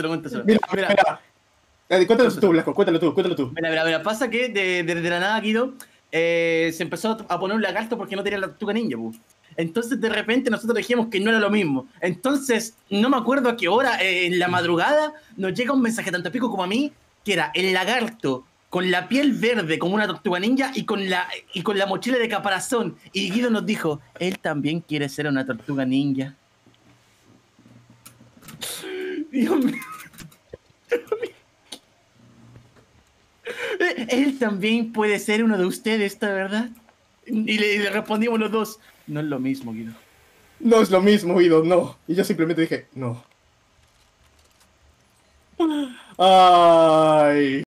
Te lo cuento solo. Mira, Mira, mira. Cuéntalo tú, Blasco, cuéntalo tú. mira, pasa que de la nada, Guido, se empezó a poner un lagarto porque no tenía la tortuga ninja, pu. Entonces, de repente, nosotros dijimos que no era lo mismo. Entonces, no me acuerdo a qué hora, en la madrugada, nos llega un mensaje tanto a Pico como a mí, que era el lagarto con la piel verde como una tortuga ninja y con la mochila de caparazón. Y Guido nos dijo, él también quiere ser una tortuga ninja. Dios mío. Él también puede ser uno de ustedes, ¿está verdad? Y le respondimos los dos, no es lo mismo, Guido. No es lo mismo, Guido, no. Y yo simplemente dije, no. Ay.